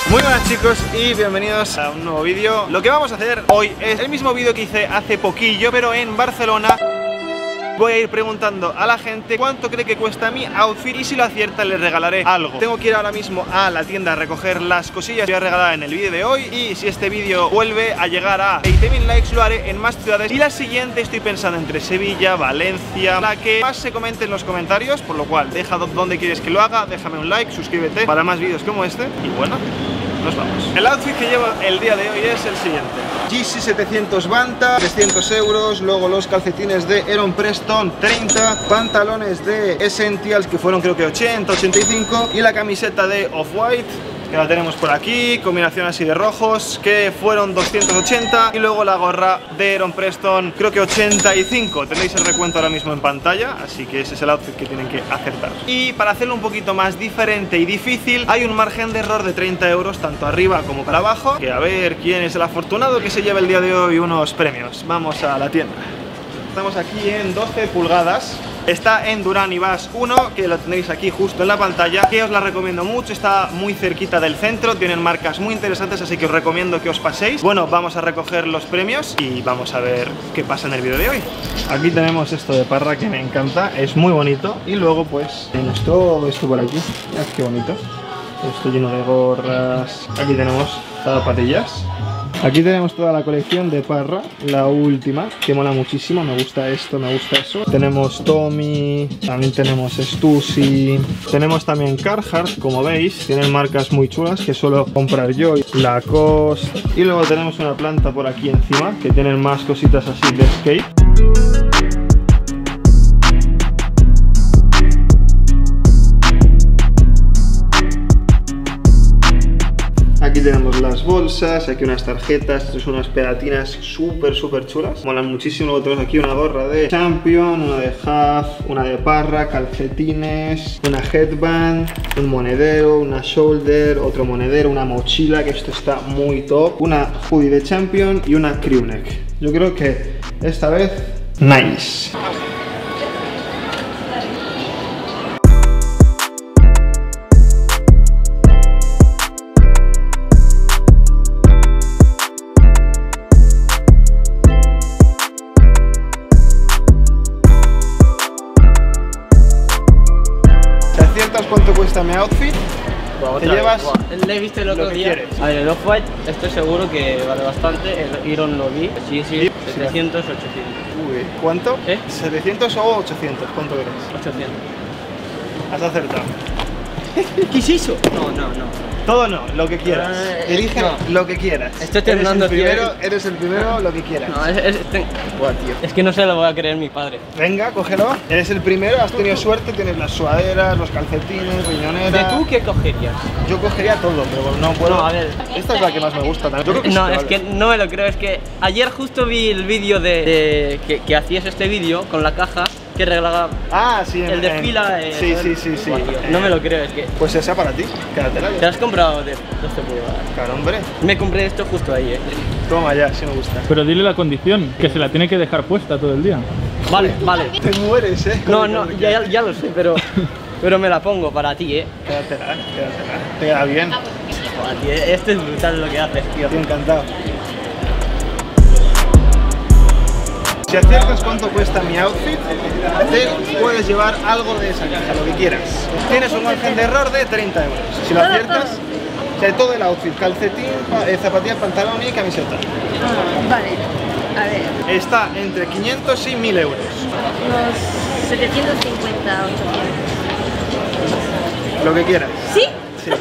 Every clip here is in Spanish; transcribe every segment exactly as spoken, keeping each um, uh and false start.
Muy buenas chicos y bienvenidos a un nuevo vídeo. Lo que vamos a hacer hoy es el mismo vídeo que hice hace poquillo, pero en Barcelona. Voy a ir preguntando a la gente cuánto cree que cuesta mi outfit y si lo acierta les regalaré algo. Tengo que ir ahora mismo a la tienda a recoger las cosillas que voy a regalar en el vídeo de hoy. Y si este vídeo vuelve a llegar a veinte mil likes lo haré en más ciudades. Y la siguiente estoy pensando entre Sevilla, Valencia, la que más se comente en los comentarios. Por lo cual deja donde quieres que lo haga, déjame un like, suscríbete para más vídeos como este. Y bueno, nos vamos. El outfit que llevo el día de hoy es el siguiente: Yeezy setecientos Banta, trescientos euros. Luego los calcetines de Heron Preston, treinta. Pantalones de Essentials, que fueron creo que ochenta, ochenta y cinco. Y la camiseta de Off-White, que la tenemos por aquí, combinación así de rojos, que fueron doscientos ochenta. Y luego la gorra de Heron Preston, creo que ochenta y cinco. Tenéis el recuento ahora mismo en pantalla, así que ese es el outfit que tienen que acertar. Y para hacerlo un poquito más diferente y difícil, hay un margen de error de treinta euros, tanto arriba como para abajo. Que a ver quién es el afortunado que se lleva el día de hoy unos premios. Vamos a la tienda. Estamos aquí en doce pulgadas. Está en Duran y Bas uno, que lo tenéis aquí justo en la pantalla, que os la recomiendo mucho, está muy cerquita del centro, tienen marcas muy interesantes, así que os recomiendo que os paséis. Bueno, vamos a recoger los premios y vamos a ver qué pasa en el vídeo de hoy. Aquí tenemos esto de Parra que me encanta, es muy bonito. Y luego pues tenemos todo esto por aquí, mirad qué bonito. Esto lleno de gorras. Aquí tenemos zapatillas. Aquí tenemos toda la colección de Parra, la última, que mola muchísimo, me gusta esto, me gusta eso. Tenemos Tommy, también tenemos Stussy, tenemos también Carhartt, como veis, tienen marcas muy chulas que suelo comprar yo, Lacoste. Y luego tenemos una planta por aquí encima, que tienen más cositas así de skate. Aquí tenemos las bolsas, aquí unas tarjetas, estas son unas pegatinas súper súper chulas, molan muchísimo. Luego tenemos aquí una gorra de Champion, una de Half, una de Parra, calcetines, una headband, un monedero, una shoulder, otro monedero, una mochila, que esto está muy top, una hoodie de Champion y una crewneck. Yo creo que esta vez, nice. ¿Cuánto cuesta mi outfit? Wow, te llevas le he visto el otro lo que día. quieres. A ver, el Off-White estoy seguro que vale bastante. El Iron lo vi. Sí, sí, ¿Sí? setecientos, ochocientos. Uy, ¿cuánto? ¿Eh? ¿setecientos o ochocientos? ¿Cuánto eres? ochocientos. Has acertado. ¿Qué es eso? No, no, no. Todo no, lo que quieras. Uh, Elige no. lo que quieras. Estoy terminando, eres el primero, tío. eres el primero, lo que quieras. No, es, es, es, Buah, tío. Es que no se lo voy a creer mi padre. Venga, cógelo. Eres el primero, has tenido suerte, tienes las sudaderas, los calcetines, riñoneras. ¿De tú qué cogerías? Yo cogería todo, pero no puedo. No, a ver. Esta es la que más me gusta también. Yo creo que No, sí te es vale. que no me lo creo. Es que ayer justo vi el vídeo de, de que, que hacías este vídeo con la caja que regalaba. Ah, sí, el de fila. Eh, sí, sí, sí, sí. Buah, tío, no me lo creo, es que. Pues esa para ti, quédatela. ¿Te has comprado de doce pulgadas? Claro, hombre. Me compré esto justo ahí, eh. Toma ya, si me gusta. Pero dile la condición, que se la tiene que dejar puesta todo el día. Vale, vale. Te mueres, eh. No, no, ya, ya lo sé, pero. Pero me la pongo para ti, eh. Quédatela, quédatela. Te queda bien. Buah, tío, esto es brutal lo que haces, tío. Estoy encantado. Si aciertas cuánto cuesta mi outfit, te puedes llevar algo de esa caja, lo que quieras. Tienes un margen de error de treinta euros. Si lo aciertas, de todo el outfit, calcetín, eh, zapatillas, pantalón y camiseta. Ah, vale, a ver. Está entre quinientos y mil euros. Unos setecientos cincuenta, ochocientos. Lo que quieras. ¿Sí? Sí,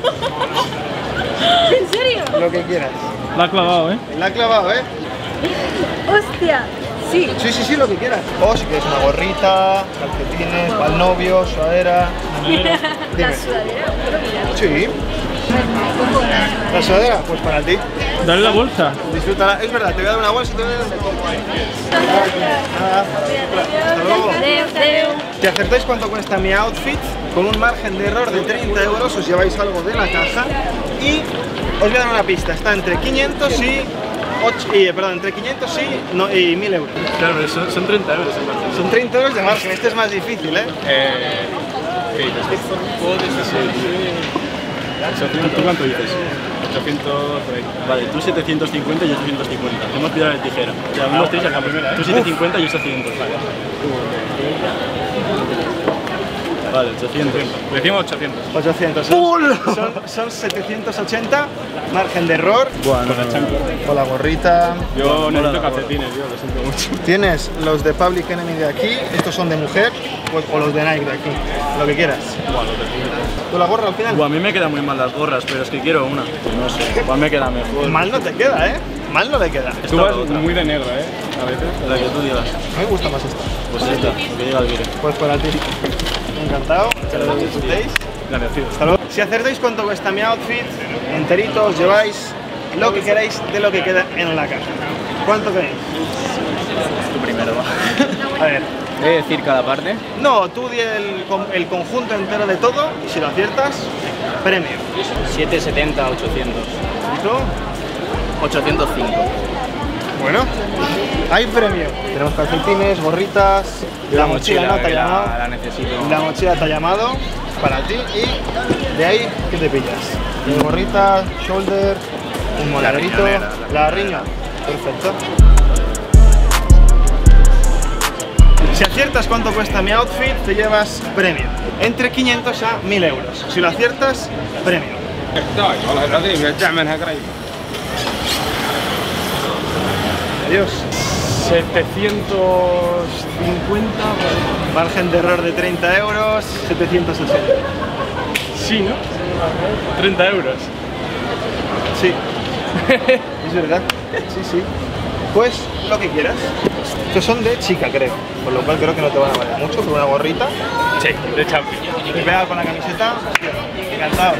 ¿En serio? lo que quieras. La ha clavado, ¿eh? La ha clavado, ¿eh? Hostia, sí. Sí, sí, sí, lo que quieras. O si quieres una gorrita, calcetines, para el novio, sudadera. La Dime. sudadera, ¿puedo mirar? Sí. ¿La sudadera? Pues para ti. Dale la bolsa. Disfrútala. Es verdad, te voy a dar una bolsa y te voy a dar un poco ahí. Nada. Hasta luego. Adeu, adeu. Si acertáis cuánto cuesta mi outfit, con un margen de error de treinta euros, os lleváis algo de la caja. Y os voy a dar una pista. Está entre quinientos y... ocho, y, perdón, entre quinientos y, no, y mil euros. Claro, pero son, son treinta euros el margen. Son treinta euros de margen. Este es más difícil, ¿eh? Eh... Sí, ¿Tú cuánto dices? ochocientos por ahí. Vale, tú setecientos cincuenta y yo ochocientos cincuenta. Hemos tirado de tijera. Ya, unos tres acá primera. Tú setecientos cincuenta y yo ochocientos. Vale. Vale, ochocientos. Decimos ochocientos. ochocientos. Son, son, son setecientos ochenta, margen de error. Bueno, con la chancla. Con la gorrita. Yo necesito calcetines, yo lo siento mucho. Tienes los de Public Enemy de aquí, estos son de mujer, pues, o los de Nike de aquí, lo que quieras. Buah, lo termino. ¿Tú la gorra al final? Buah, a mí me quedan muy mal las gorras, pero es que quiero una. No sé, igual me queda mejor. Mal no te queda, ¿eh? Mal no le queda. Tú vas muy de negro, ¿eh? A veces. La que tú digas. A mí me gusta más esta. Pues esta, lo que diga el vídeo. Pues para ti. Encantado, que lo disfrutéis. Agradecido. Hasta luego. Si acertáis cuánto cuesta mi outfit, enterito, os lleváis lo que queráis de lo que queda en la caja. ¿Cuánto queréis? Tú primero, va. A ver. ¿He de decir cada parte? No, tú di el, el conjunto entero de todo y si lo aciertas, premio. setecientos setenta, ochocientos. ¿Y tú? ochocientos cinco. Bueno, hay premio. Tenemos calcetines, gorritas, la mochila no te ha llamado. La necesito. La mochila te ha llamado para ti y de ahí, ¿qué te pillas? De gorrita, shoulder, un molarito, riñonera, la la riña. Perfecto. Si aciertas cuánto cuesta mi outfit, te llevas premio. Entre quinientos a mil euros. Si lo aciertas, premio. Adiós. setecientos cincuenta. Margen de error de treinta euros, setecientos ochenta. Sí, ¿no? treinta euros. Sí. Es verdad. Sí, sí. Pues lo que quieras. Estos son de chica, creo. Por lo cual creo que no te van a valer mucho, pero una gorrita. Sí, de champi. Y pegado con la camiseta. Hostia, encantado.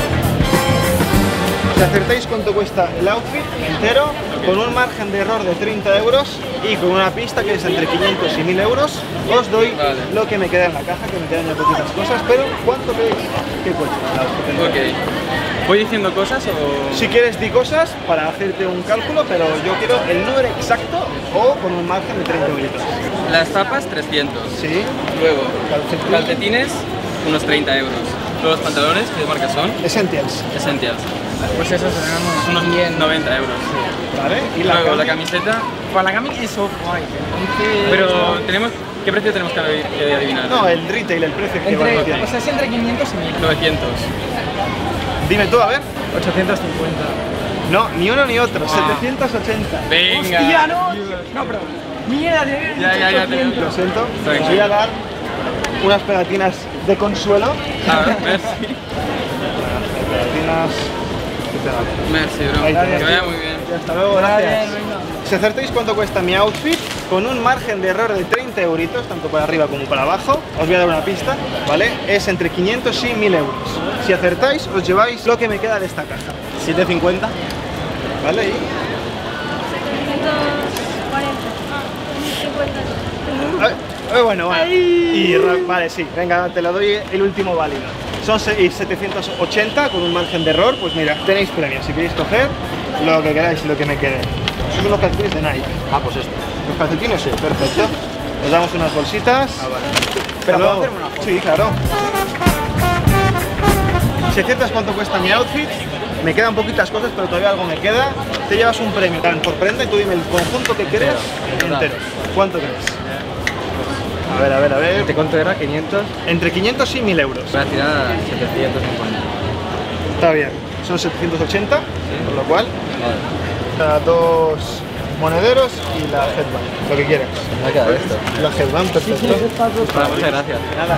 Si acertáis cuánto cuesta el outfit entero, con un margen de error de treinta euros y con una pista que es entre quinientos y mil euros, os doy Vale. lo que me queda en la caja, que me quedan ya poquitas cosas, pero ¿cuánto creéis que cuesta el outfit entero? Ok. ¿Voy diciendo cosas o...? Si quieres di cosas para hacerte un cálculo, pero yo quiero el número exacto o con un margen de treinta euros. Las tapas, trescientos. ¿Sí? Luego, Calcetines. calcetines, unos treinta euros. Luego los pantalones, ¿qué marca son? Essentials. Essentials. Pues eso serán unos noventa euros. ¿Vale? Y la Luego la cami- camiseta, Para la camiseta es off-white, entonces... pero tenemos, ¿qué precio tenemos que adi- que adivinar? No, el retail, el precio que va Entre, tiene. o sea, es entre quinientos y mil. novecientos. Dime tú, a ver. ochocientos cincuenta. No, ni uno ni otro. setecientos ochenta. Venga. ¡Hostia, no! No, pero... Mierda, de Ya, ya, ya, te- Lo siento. Venga. Os voy a dar unas pegatinas de consuelo. A ver, merci. Pegatinas. Merci, bro. Ahí Que tenéis. vaya muy bien. Y hasta luego, gracias. Si acertáis cuánto cuesta mi outfit, con un margen de error de treinta euritos, tanto para arriba como para abajo, os voy a dar una pista, ¿vale? Es entre quinientos y mil euros. Si acertáis, os lleváis lo que me queda de esta caja. ¿siete cincuenta? ¿Vale? Y... setecientos cuarenta. cincuenta. Eh, eh, bueno, vale. Y ra- vale, sí, venga, te lo doy el último válido. Son se- y setecientos ochenta con un margen de error, pues mira, tenéis premios. Si queréis coger lo que queráis y lo que me quede. Son los calcetines de Nike. Ah, pues esto. Los calcetines, sí, perfecto. Os damos unas bolsitas. Ah, vale. Pero ¿puedo luego- hacerme una foto? Sí, claro. Si aciertas cuánto cuesta mi outfit, me quedan poquitas cosas, pero todavía algo me queda. Te llevas un premio tan por prenda y tú dime el conjunto que creas Entero. entero. ¿Cuánto crees? A ver, a ver, a ver. cuánto era? ¿quinientos? Entre quinientos y mil euros. Voy a tirar setecientos cincuenta. Está bien. Son setecientos ochenta, por lo cual, cada dos monederos y la headband, lo que quieras. Me queda esto. La headband, perfecto. Vale, muchas gracias. Nada.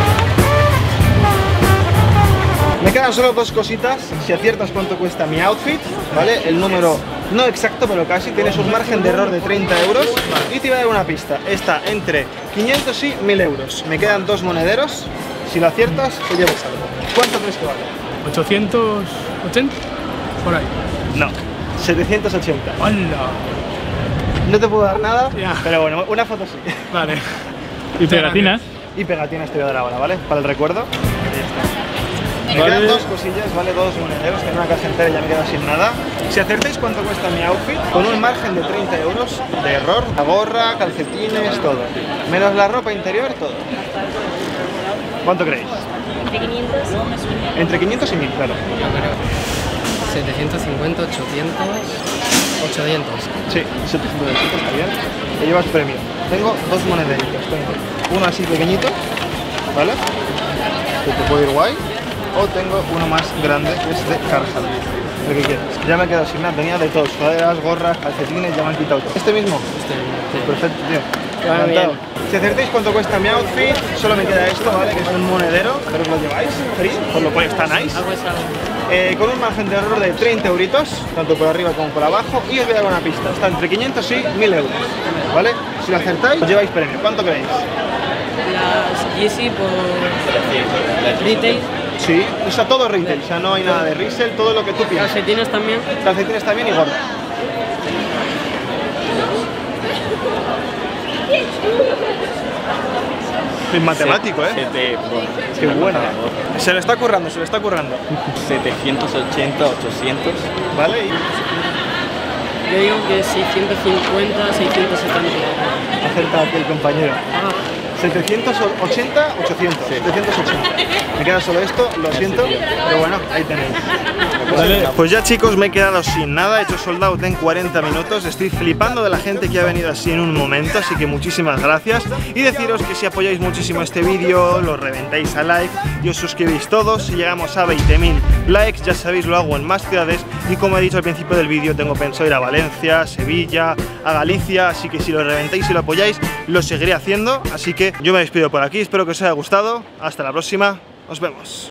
Me quedan solo dos cositas. Si aciertas cuánto cuesta mi outfit, ¿vale? El número no exacto, pero casi. Tienes un margen de error de treinta euros. Y te voy a dar una pista. Está entre quinientos y mil euros. Me quedan dos monederos. Si lo aciertas, te llevas algo. ¿Cuánto crees que vale? ochocientos ochenta. Por ahí. No. setecientos ochenta. ¡Hala! No te puedo dar nada, Ya. pero bueno, una foto sí. Vale. ¿Y pegatinas? Y pegatinas te voy a dar ahora, ¿vale? Para el recuerdo. Ahí está. Me Vale. quedan dos cosillas, ¿vale? Dos monederos, que en una caja entera ya me quedo sin nada. Si acertáis cuánto cuesta mi outfit, con un margen de treinta euros de error, la gorra, calcetines, todo. Menos la ropa interior, todo. ¿Cuánto creéis? Entre quinientos. Entre quinientos y mil, claro. Yo creo. setecientos cincuenta, ochocientos, ochocientos. Sí, setecientos está bien. Te llevas premio. Tengo dos monederitos. Tengo uno así pequeñito, ¿vale? Que te puede ir guay. O tengo uno más grande que es de Carhartt. Lo que quieras. Ya me he quedado sin nada. Tenía de todos. Sudaderas, gorras, calcetines, ya me han quitado todo. ¿Este mismo? Este, Pues perfecto, tío. Va bien. Encantado. Si acertáis cuánto cuesta mi outfit, solo me queda esto, ¿vale? Que es un monedero. Espero que lo lleváis. Free, por lo cual está nice. Algo es algo. Eh, con un margen de error de treinta euritos, tanto por arriba como por abajo, y os voy a dar una pista, está entre quinientos y mil euros, ¿vale? Si lo acertáis, os lleváis premio. ¿Cuánto creéis? Las Yeezy por retail, Sí, o sea, todo retail, o sea, no hay nada de resell, todo lo que tú piensas. calcetines también. Calcetines también y gorra. Es matemático, ¿eh? Siete, bueno, Qué bueno. Se lo está currando, se lo está currando. setecientos ochenta, ochocientos. ¿Vale? Y Yo digo que seiscientos cincuenta, seiscientos setenta. acerta aquí el compañero. Ah, setecientos ochenta, ochocientos. setecientos ochenta. Me queda solo esto, lo siento, pero bueno, ahí tenéis. Vale. Pues ya chicos, me he quedado sin nada, he hecho sold out en cuarenta minutos, estoy flipando de la gente que ha venido así en un momento, así que muchísimas gracias. Y deciros que si apoyáis muchísimo este vídeo, lo reventáis a like y os suscribís todos. Si llegamos a veinte mil likes, ya sabéis, lo hago en más ciudades y como he dicho al principio del vídeo, tengo pensado ir a Valencia, Sevilla, a Galicia, así que si lo reventáis y lo apoyáis, lo seguiré haciendo. Así que yo me despido por aquí, espero que os haya gustado, hasta la próxima, nos vemos.